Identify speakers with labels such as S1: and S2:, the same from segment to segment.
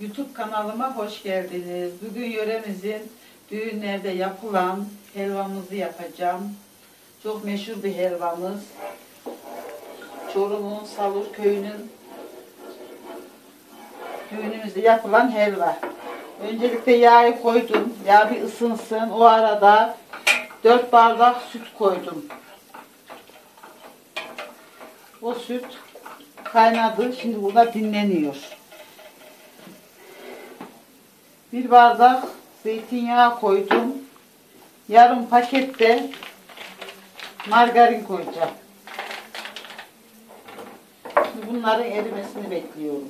S1: YouTube kanalıma hoş geldiniz. Bugün yöremizin düğünlerde yapılan helvamızı yapacağım. Çok meşhur bir helvamız. Çorum'un Salur köyünün düğünümüzde yapılan helva. Öncelikle yağı koydum. Yağ bir ısınsın. O arada 4 bardak süt koydum. O süt kaynadı. Şimdi burada dinleniyor. 1 bardak zeytinyağı koydum. Yarım pakette margarin koyacağım. Şimdi bunların erimesini bekliyorum.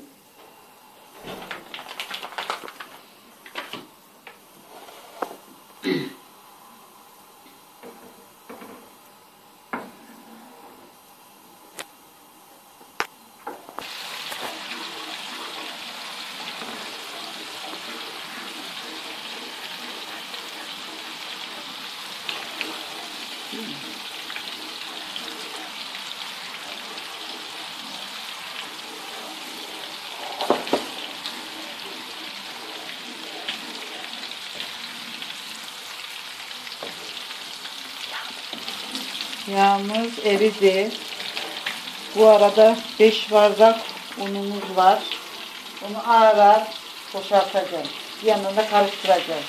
S1: Yağımız eridi. Bu arada 5 bardak unumuz var. Onu ağır ağır boşaltacağım. Bir yandan da karıştıracağım.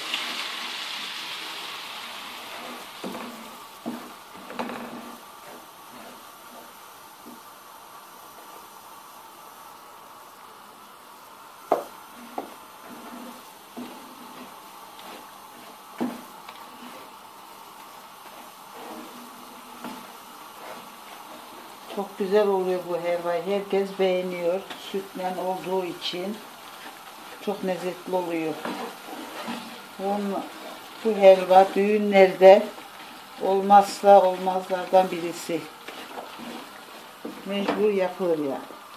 S1: Çok güzel oluyor bu helvayı. Herkes beğeniyor. Sütle olduğu için çok lezzetli oluyor. Bu helva düğünlerde olmazsa olmazlardan birisi. Mecbur yapılır ya.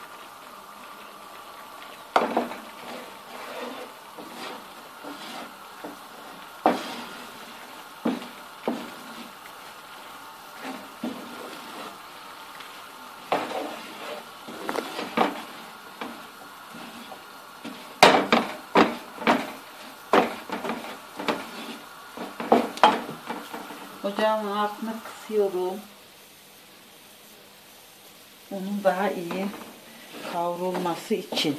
S1: Ocağımın altını kısıyorum. Onun daha iyi kavrulması için.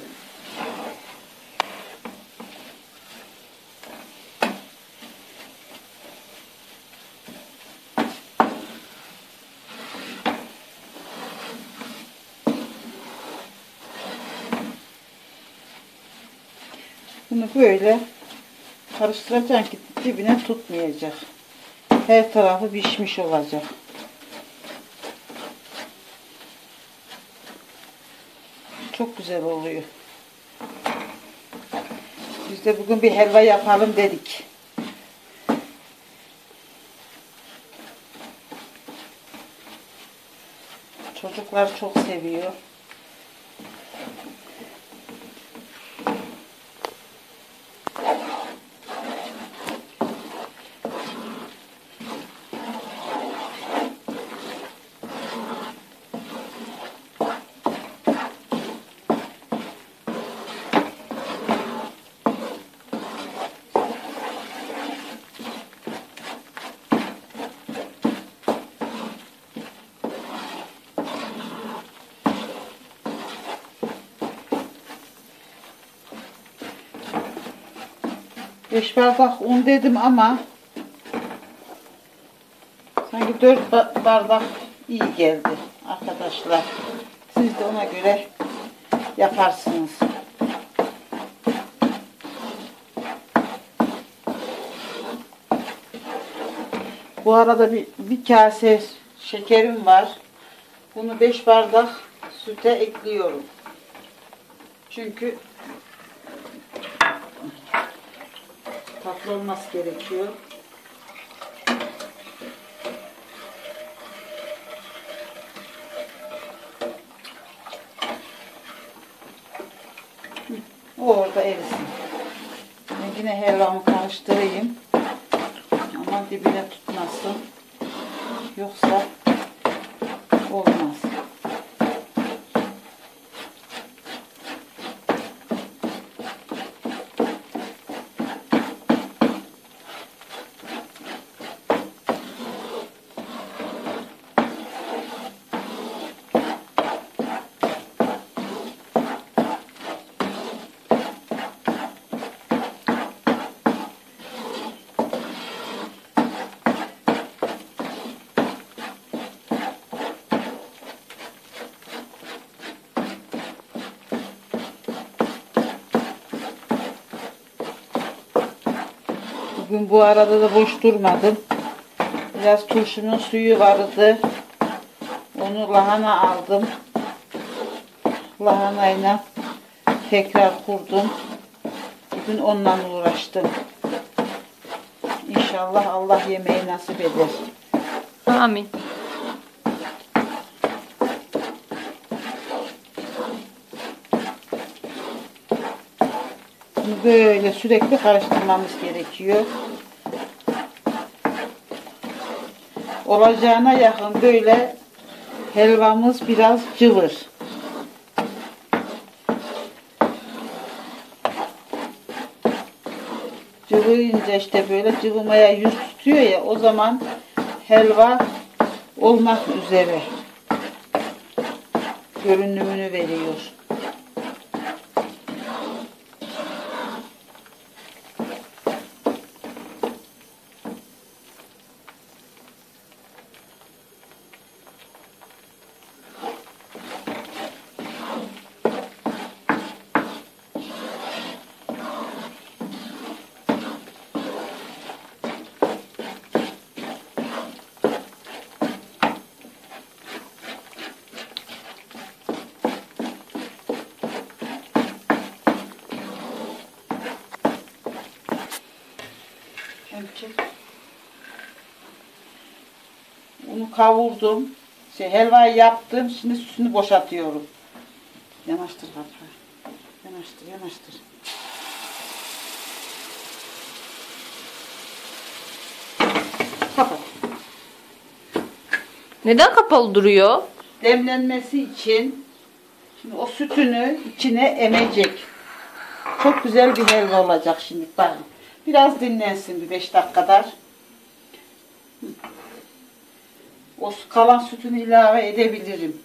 S1: Bunu böyle karıştıracağım ki dibine tutmayacak. Her tarafı pişmiş olacak. Çok güzel oluyor. Biz de bugün bir helva yapalım dedik. Çocuklar çok seviyor. Beş bardak un dedim ama sanki 4 bardak iyi geldi arkadaşlar. Siz de ona göre yaparsınız. Bu arada bir kase şekerim var. Bunu 5 bardak süte ekliyorum. Çünkü tatlı olması gerekiyor. O orada erisin. Ben yine helvamı karıştırayım. Ama dibine tutmasın. Yoksa olmaz. Bugün bu arada da boş durmadım. Biraz turşunun suyu vardı. Onu lahana aldım. Lahanayla tekrar kurdum. Bugün onunla uğraştım. İnşallah Allah yemeği nasip eder.
S2: Amin.
S1: Bunu böyle sürekli karıştırmamız gerekiyor. Olacağına yakın böyle helvamız biraz cıvır. Cıvıyınca işte böyle cıvımaya yüz tutuyor ya, o zaman helva olmak üzere görünümünü veriyor. Bunu kavurdum. Helvayı yaptım. Şimdi sütünü boşaltıyorum. Yanaştır kapağı. Yanaştır, yanaştır. Kapat.
S2: Neden kapalı duruyor?
S1: Demlenmesi için şimdi o sütünü içine emecek. Çok güzel bir helva olacak şimdi. Bakın. Biraz dinlensin bir 5 dakikadar. O kalan sütünü ilave edebilirim.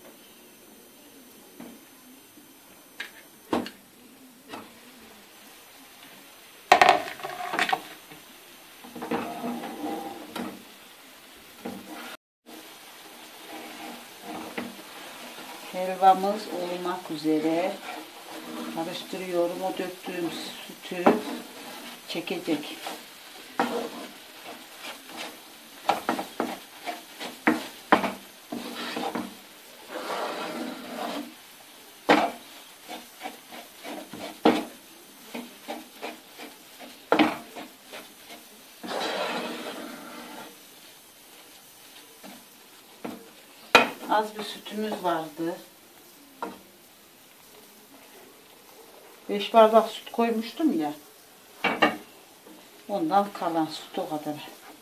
S1: Helvamız olmak üzere. Karıştırıyorum. O döktüğüm sütü çekecek. Az bir sütümüz vardı. 5 bardak süt koymuştum ya. Ondan kalan süt o kadar.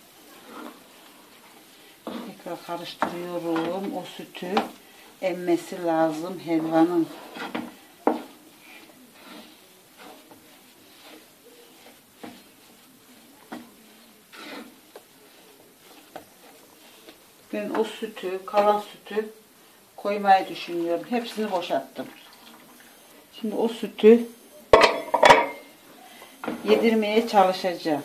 S1: Tekrar karıştırıyorum. O sütü emmesi lazım helvanın. Ben o sütü, kalan sütü koymayı düşünüyorum. Hepsini boşalttım. Şimdi o sütü yedirmeye çalışacağım.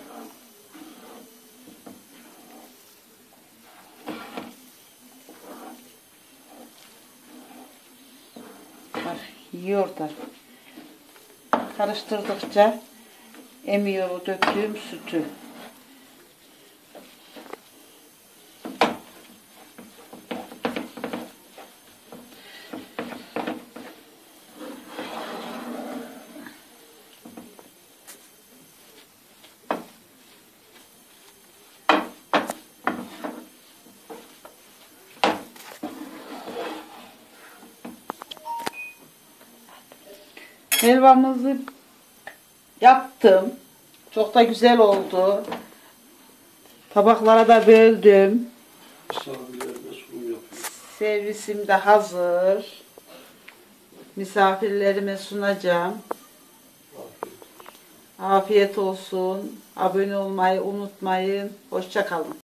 S1: Bak, yiyor da. Karıştırdıkça emiyor o döktüğüm sütü. Helvamızı yaptım. Çok da güzel oldu. Tabaklara da böldüm. Servisim de hazır. Misafirlerime sunacağım. Afiyet olsun. Abone olmayı unutmayın. Hoşça kalın.